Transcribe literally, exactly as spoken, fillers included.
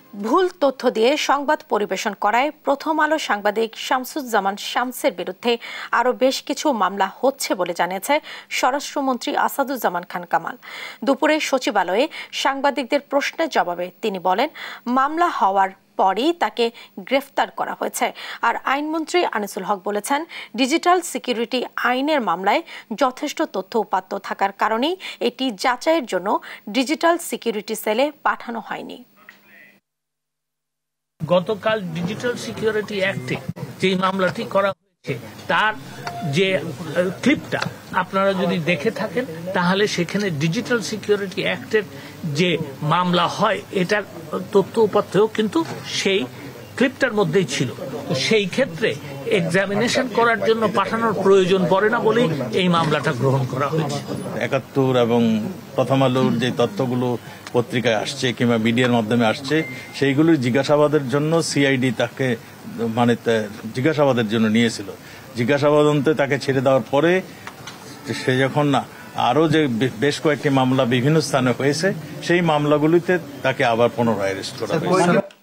ভুল তথ্য দিয়ে সংবাদ পরিবেশন করায় প্রথম আলো সাংবাদিক শামসুজ্জামান শামসের বিরুদ্ধে আরও বেশ কিছু মামলা হচ্ছে বলে জানিয়েছে স্বরাষ্ট্রমন্ত্রী আসাদুজ্জামান খান কামাল। দুপুরে সচিবালয়ে সাংবাদিকদের প্রশ্নের জবাবে তিনি বলেন, মামলা হওয়ার পরই তাকে গ্রেফতার করা হয়েছে। আর আইনমন্ত্রী আনিসুল হক বলেছেন, ডিজিটাল সিকিউরিটি আইনের মামলায় যথেষ্ট তথ্য উপাত্ত থাকার কারণেই এটি যাচাইয়ের জন্য ডিজিটাল সিকিউরিটি সেলে পাঠানো হয়নি। গতকাল ডিজিটাল সিকিউরিটি অ্যাক্টে যে মামলাটি করা হয়েছে তার যে ক্লিপটা আপনারা যদি দেখে থাকেন তাহলে সেখানে ডিজিটাল সিকিউরিটি অ্যাক্টের যে মামলা হয় এটার তথ্য উপাত্তও কিন্তু সেই ক্লিপটার মধ্যেই ছিল। তো সেই ক্ষেত্রে এক্সামিনেশন করার জন্য পাঠানোর প্রয়োজন পড়ে না বলেই এই মামলাটা গ্রহণ করা হয়েছে। একাত্তর এবং প্রথম আলোর যে তথ্যগুলো পত্রিকায় আসছে কিংবা মিডিয়ার মাধ্যমে আসছে সেইগুলোর জিজ্ঞাসাবাদের জন্য সিআইডি তাকে মানে জিজ্ঞাসাবাদের জন্য নিয়েছিল। জিজ্ঞাসাবাদন্তে তাকে ছেড়ে দেওয়ার পরে সে যখন আরও যে বেশ কয়েকটি মামলা বিভিন্ন স্থানে হয়েছে সেই মামলাগুলিতে তাকে আবার পুনরায় অ্যারেস্ট করা হয়েছে।